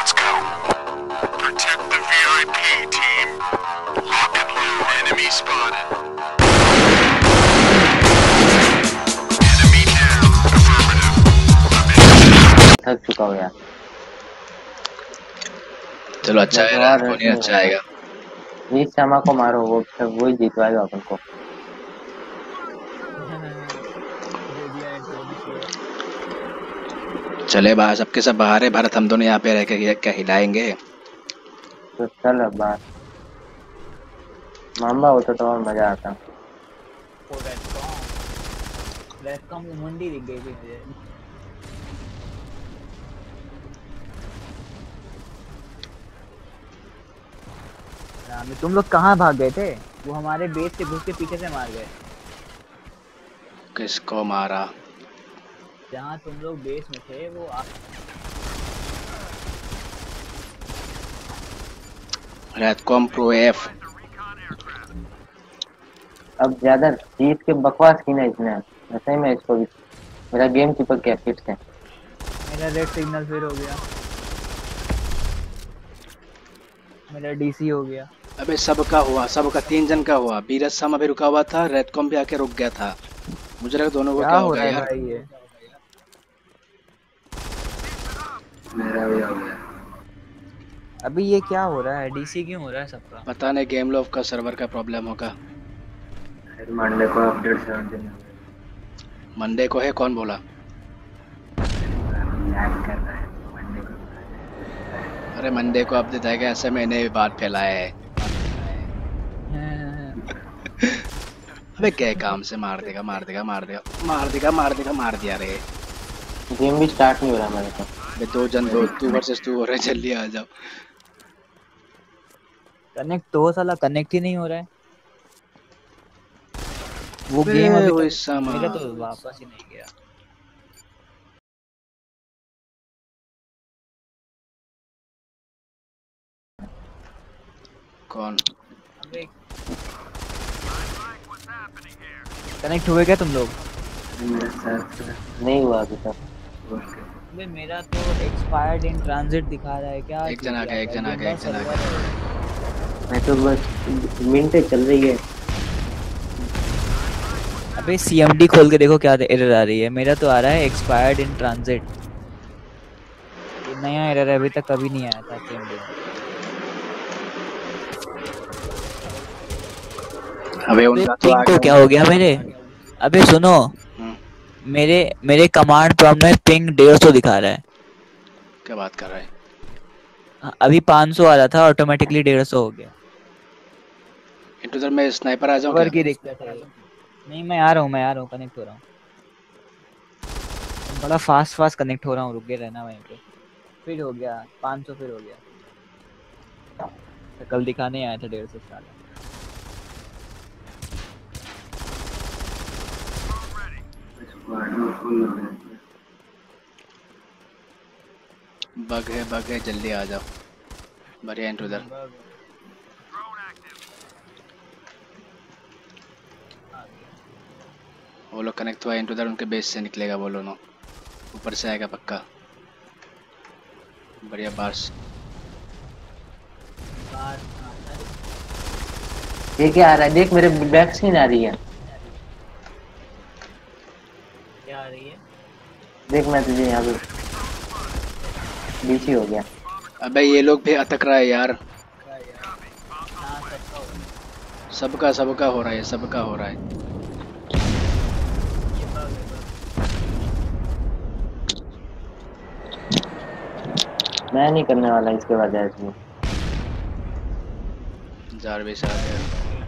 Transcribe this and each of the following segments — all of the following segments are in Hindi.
Let's go. Protect the VIP team. Lock and load. Enemy spotted. Enemy down. Affirmative. थक चुका हूँ यार। चलो अच्छा है यार, नहीं अच्छा आएगा। वीर शर्मा को मारो, वो वही जीतवाएगा अपन को। दे दिया इंट्रो भी शुरू। चले बाहर, सबके सब बाहर है, भारत हम दोनों यहाँ पे रह के क्या हिलाएंगे। तो चल अब बाहर मामा होता तो और मजा आता। ओ रेड कॉम की मुंडी दिख गई थी मुझे। तुम लोग कहाँ भाग गए थे? वो हमारे बेस से घुस के पीछे से मार गए। किसको मारा? जहाँ तुम लोग बेस में थे वो रेडकॉम प्रो एफ। अब ज्यादा जीत के बकवास की ना इसने, ऐसे ही मैं इसको भी मेरा गेम कीपर क्या फिट है। मेरा रेड सिग्नल फिर हो गया, मेरा डीसी हो गया। अबे सबका हुआ, सबका 3 जन का हुआ। बीरज सामा भी रुका हुआ था, रेडकॉम भी आके रुक गया था। मुझे लगा दोनों को क्या हो गया यार। भाई ये मेरा भी हो गया। अभी ये क्या हो रहा है? डीसी क्यों हो रहा है सबका? पता नहीं, गेम लोव का सर्वर का प्रॉब्लम होगा। मंडे को अपडेट 17 मंडे को है, कौन बोला? लैग कर रहा है मंडे को। अरे मंडे को अपडेट आएगा, ऐसे मैंने भी बात फैलाया है। अबे क्या काम से मार देगा, मार देगा, मार देगा, मार देगा, मार देगा, मार दिया रे। गेम भी स्टार्ट नहीं हो रहा मेरे को। अबे 2 जन, 2 वर्सेस 2 हो रहे, जल्दी आ जाओ। कनेक्ट तो साला कनेक्ट ही नहीं हो रहा है वो गेम। अभी तक मेरा तो वापस ही नहीं गया। कौन? कनेक्ट हुए क्या तुम लोग? मेरे साथ नहीं हुआ अभी तक। अबे मेरा तो एक्सपायर्ड इन ट्रांजिट दिखा रहा है। क्या एक जन आ गया, एक जन आ गया, एक जन आ गया। मैं तो बस मिनटें चल रही है। अबे सीएमडी खोल के देखो क्या एरर आ रही है। मेरा तो आ रहा है एक्सपायर्ड इन ट्रांजिट। ये नया एरर है, अभी तक कभी नहीं आया था सीएमडी। अबे उनका तो पिंग को क्या हो गया मेरे? अबे सुनो, मेरे कमांड प्रॉम्प्ट में पिंग 150 दिखा रहा है। क्या बात कर रहा है? अभी 500 आ रहा था, ऑटोमेटिकली 150 हो गया। इंट्रूडर में स्नाइपर आ जाऊं क्या? की दिक्कत है। नहीं मैं आ रहा हूँ, कनेक्ट हो रहा हूँ। बड़ा फास्ट कनेक्ट हो रहा हूँ, रुक के रहना वहीं पे। फिर हो गया 500, फिर हो गया। तो कल दिखाने आया था 150 साल। बग है, जल्दी आ जाओ। बढ़िया इंट्रूडर। वो लोग कनेक्ट हुआ, इंट्रूडर उनके बेस से निकलेगा, वो लोग ऊपर से आएगा पक्का। बढ़िया बार्स। ये क्या आ रहा है? देख मेरे बैक स्क्रीन आ रही है। क्या आ रही है? देख मैं तुझे यहाँ पे डीसी हो गया। अबे ये लोग भी अटक रहा है यार। सबका हो रहा है, सबका हो रहा है। मैं नहीं करने वाला इसके बाद ऐसे। जारवेस आ गया।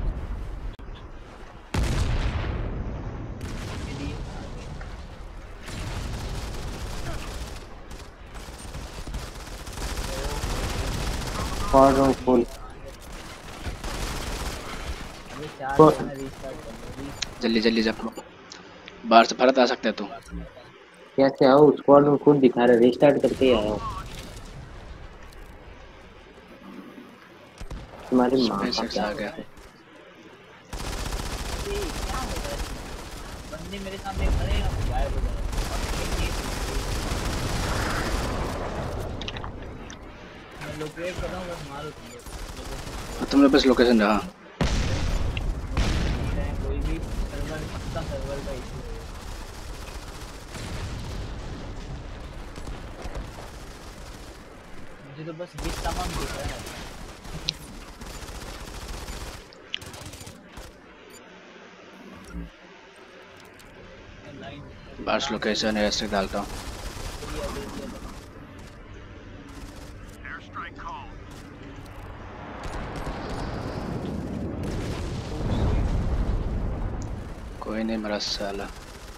फुल जल्दी जब बाहर से भारत आ सकता है तू। कैसे आओ? स्क्वाड में खुद दिखा रहा है, रिस्टार्ट करके ही आया हूँ। तुम्हारी माँ का क्या आ गया। बंदे मेरे सामने खड़े हैं, वो गायब हो लोकेट कर रहा हूँ, बस मारो तुम लोग। तुमने बस लोकेशन रहा। कोई भी सर्वर, पक्का सर्वर का इशू है। मुझे तो बस बीच सामान दिख रहा है। बस लोकेशन है, ऐसे डालता हूँ। Airstrike called. कोई नहीं मेरा साला।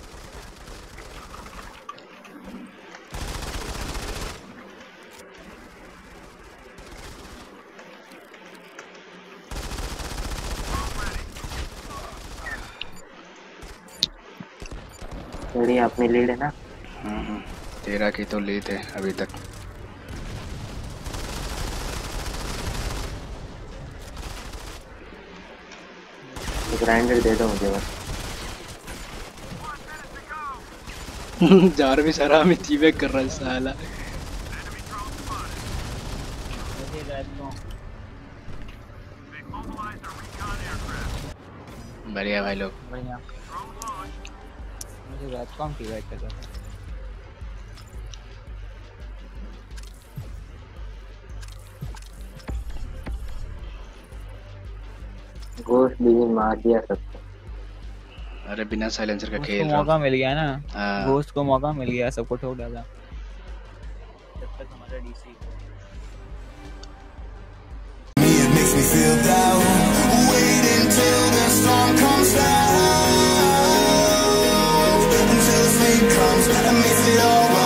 थोड़ी अपनी लीड है ना। तेरा की तो लीड है अभी तक। ग्राइंडर दे दो मुझे बस। जार भी सारा हमें टीबैक कर रहा है साला। मुझे रात को They mobilized a recon aircraft. बढ़िया भाई लोग। बढ़िया, Drone launched. मुझे रात को टीवाइट कर रहा था। घोस्ट भी मार दिया सबको। अरे बिना साइलेंसर का उसको खेल रहा मौका हूँ। मिल गया ना, हाँ। घोस्ट को मौका मिल गया, सबको ठोक डाला। जब तक हमारा DC It makes me feel down. Wait until the storm comes down. Until the sleep comes and makes it all right.